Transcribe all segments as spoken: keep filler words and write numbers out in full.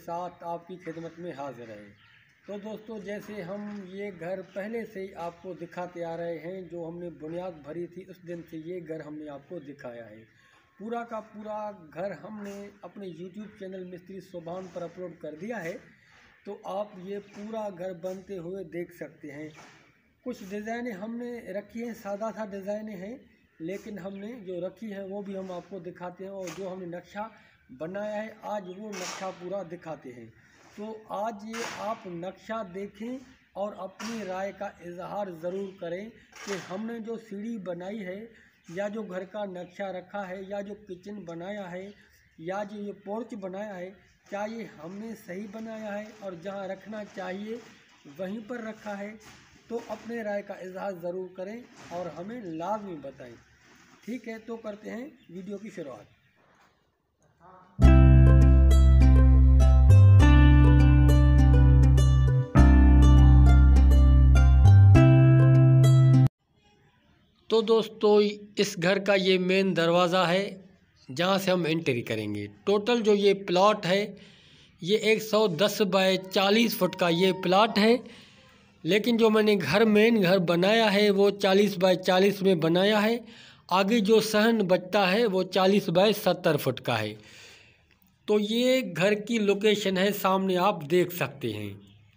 साथ आपकी खिदमत में हाजिर है। तो दोस्तों, जैसे हम ये घर पहले से ही आपको दिखाते आ रहे हैं, जो हमने बुनियाद भरी थी उस दिन से ये घर हमने आपको दिखाया है। पूरा का पूरा घर हमने अपने यूट्यूब चैनल मिस्त्री सोभान पर अपलोड कर दिया है, तो आप ये पूरा घर बनते हुए देख सकते हैं। कुछ डिज़ाइनें हमने रखी हैं, सादा सा डिज़ाइनें हैं, लेकिन हमने जो रखी है वो भी हम आपको दिखाते हैं। और जो हमने नक्शा बनाया है आज वो नक्शा पूरा दिखाते हैं। तो आज ये आप नक्शा देखें और अपनी राय का इजहार ज़रूर करें कि हमने जो सीढ़ी बनाई है या जो घर का नक्शा रखा है या जो किचन बनाया है या जो ये पोर्च बनाया है, क्या ये हमने सही बनाया है और जहाँ रखना चाहिए वहीं पर रखा है। तो अपने राय का इजहार ज़रूर करें और हमें लाज़मी बताएं। ठीक है, तो करते हैं वीडियो की शुरुआत। तो दोस्तों, इस घर का ये मेन दरवाज़ा है जहाँ से हम एंट्री करेंगे। टोटल जो ये प्लॉट है ये एक सौ दस बाय चालीस फुट का ये प्लॉट है, लेकिन जो मैंने घर मेन घर बनाया है वो चालीस बाय चालीस में बनाया है। आगे जो सहन बचता है वो चालीस बाय सत्तर फुट का है। तो ये घर की लोकेशन है, सामने आप देख सकते हैं।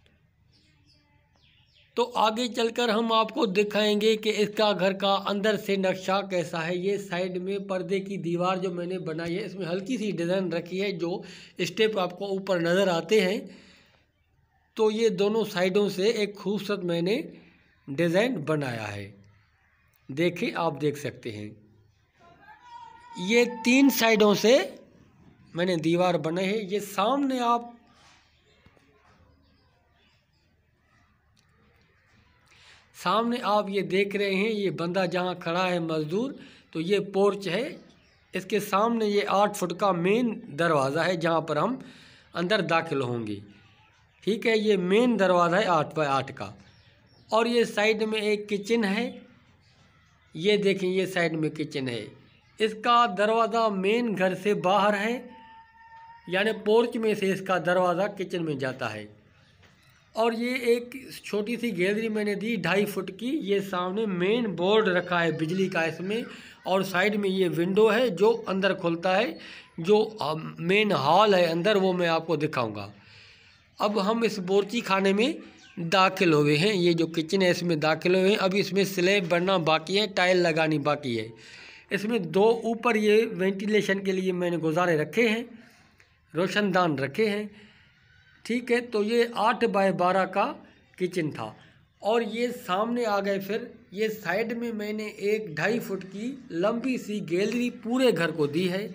तो आगे चलकर हम आपको दिखाएंगे कि इसका घर का अंदर से नक्शा कैसा है। ये साइड में पर्दे की दीवार जो मैंने बनाई है, इसमें हल्की सी डिज़ाइन रखी है, जो स्टेप आपको ऊपर नज़र आते हैं। तो ये दोनों साइडों से एक खूबसूरत मैंने डिज़ाइन बनाया है, देखिए आप देख सकते हैं। ये तीन साइडों से मैंने दीवार बनाई है। ये सामने आप सामने आप ये देख रहे हैं, ये बंदा जहाँ खड़ा है मज़दूर, तो ये पोर्च है। इसके सामने ये आठ फुट का मेन दरवाज़ा है जहाँ पर हम अंदर दाखिल होंगे। ठीक है, ये मेन दरवाज़ा है आठ बाय आठ का। और ये साइड में एक किचन है, ये देखें ये साइड में किचन है। इसका दरवाज़ा मेन घर से बाहर है, यानी पोर्च में से इसका दरवाज़ा किचन में जाता है। और ये एक छोटी सी गैलरी मैंने दी ढाई फुट की। ये सामने मेन बोर्ड रखा है बिजली का इसमें, और साइड में ये विंडो है जो अंदर खुलता है। जो मेन हॉल है अंदर वो मैं आपको दिखाऊंगा। अब हम इस बोरची खाने में दाखिल हुए हैं। ये जो किचन है इसमें दाखिल हुए हैं। अभी इसमें स्लैब बनना बाकी है, टाइल लगानी बाकी है। इसमें दो ऊपर ये वेंटिलेशन के लिए मैंने गुजारे रखे हैं, रोशनदान रखे हैं। ठीक है, तो ये आठ बाय बारह का किचन था। और ये सामने आ गए, फिर ये साइड में मैंने एक ढाई फुट की लंबी सी गैलरी पूरे घर को दी है,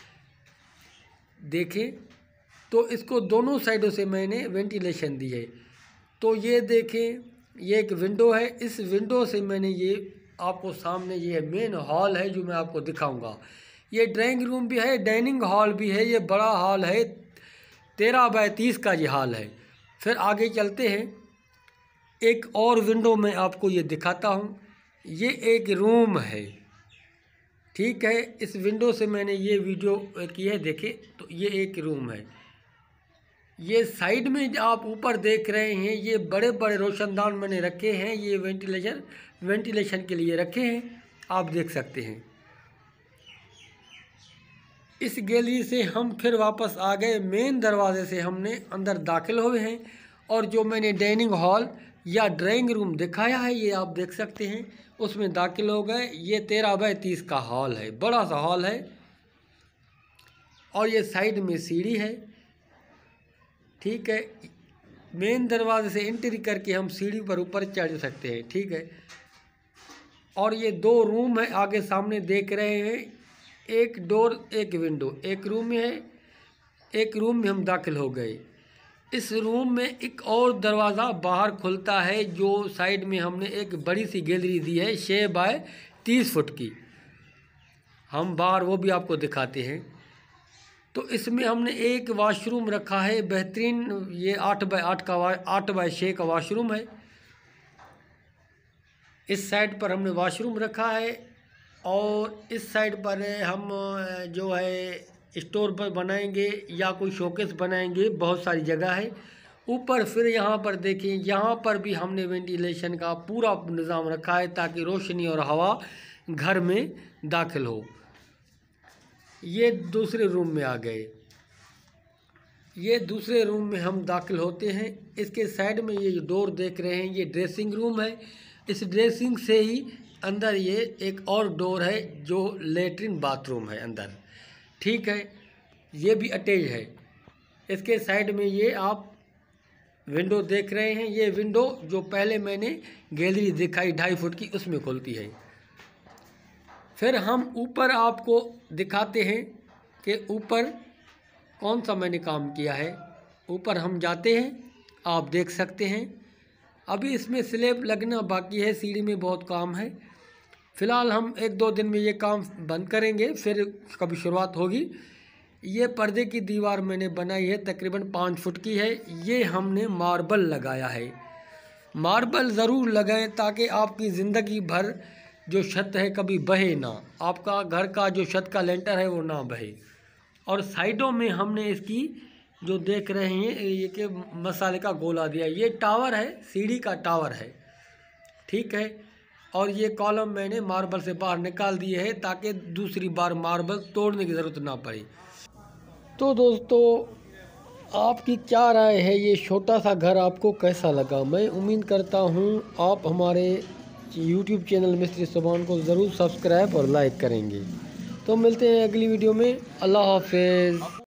देखें। तो इसको दोनों साइडों से मैंने वेंटिलेशन दी है। तो ये देखें, ये एक विंडो है, इस विंडो से मैंने ये आपको सामने ये मेन हॉल है जो मैं आपको दिखाऊंगा। ये ड्राइंग रूम भी है, डाइनिंग हॉल भी है। ये बड़ा हॉल है, तेरह बाय तीस का ये हॉल है। फिर आगे चलते हैं, एक और विंडो मैं आपको ये दिखाता हूँ। ये एक रूम है, ठीक है। इस विंडो से मैंने ये वीडियो की है, देखें। तो ये एक रूम है। ये साइड में आप ऊपर देख रहे हैं, ये बड़े बड़े रोशनदान मैंने रखे हैं। ये वेंटिलेशन वेंटिलेशन के लिए रखे हैं, आप देख सकते हैं। इस गैलरी से हम फिर वापस आ गए, मेन दरवाजे से हमने अंदर दाखिल हुए हैं। और जो मैंने डाइनिंग हॉल या ड्राइंग रूम दिखाया है ये आप देख सकते हैं, उसमें दाखिल हो गए। ये तेरह बाय तीस का हॉल है, बड़ा सा हॉल है। और ये साइड में सीढ़ी है, ठीक है। मेन दरवाजे से एंट्री करके हम सीढ़ी पर ऊपर चढ़ सकते हैं, ठीक है। और ये दो रूम है, आगे सामने देख रहे हैं, एक डोर एक विंडो, एक रूम में है, एक रूम में हम दाखिल हो गए। इस रूम में एक और दरवाज़ा बाहर खुलता है, जो साइड में हमने एक बड़ी सी गैलरी दी है छः बाय तीस फुट की। हम बाहर वो भी आपको दिखाते हैं। तो इसमें हमने एक वाशरूम रखा है बेहतरीन, ये आठ बाय आठ का आठ बाय छः का वाशरूम है। इस साइड पर हमने वाशरूम रखा है, और इस साइड पर हम जो है स्टोर पर बनाएंगे या कोई शोकेस बनाएंगे, बहुत सारी जगह है ऊपर। फिर यहाँ पर देखें, यहाँ पर भी हमने वेंटिलेशन का पूरा निज़ाम रखा है ताकि रोशनी और हवा घर में दाखिल हो। ये दूसरे रूम में आ गए। ये दूसरे रूम में हम दाखिल होते हैं। इसके साइड में ये जो डोर देख रहे हैं ये ड्रेसिंग रूम है। इस ड्रेसिंग से ही अंदर ये एक और डोर है जो लेटरिन बाथरूम है अंदर, ठीक है। ये भी अटैच है। इसके साइड में ये आप विंडो देख रहे हैं। ये विंडो जो पहले मैंने गैलरी दिखाई ढाई फुट की, उसमें खुलती है। फिर हम ऊपर आपको दिखाते हैं कि ऊपर कौन सा मैंने काम किया है। ऊपर हम जाते हैं, आप देख सकते हैं। अभी इसमें स्लैब लगना बाकी है, सीढ़ी में बहुत काम है। फ़िलहाल हम एक दो दिन में ये काम बंद करेंगे, फिर कभी शुरुआत होगी। ये पर्दे की दीवार मैंने बनाई है, तकरीबन पाँच फुट की है। ये हमने मार्बल लगाया है। मार्बल ज़रूर लगाएं ताकि आपकी ज़िंदगी भर जो छत है कभी बहे ना, आपका घर का जो छत का लेंटर है वो ना बहे। और साइडों में हमने इसकी जो देख रहे हैं ये कि मसाले का गोला दिया। ये टावर है, सीढ़ी का टावर है, ठीक है। और ये कॉलम मैंने मार्बल से बाहर निकाल दिए हैं ताकि दूसरी बार मार्बल तोड़ने की ज़रूरत ना पड़े। तो दोस्तों, आपकी क्या राय है, ये छोटा सा घर आपको कैसा लगा? मैं उम्मीद करता हूँ आप हमारे यूट्यूब चैनल मिस्त्री सुभान को ज़रूर सब्सक्राइब और लाइक करेंगे। तो मिलते हैं अगली वीडियो में। अल्लाह हाफ़िज़।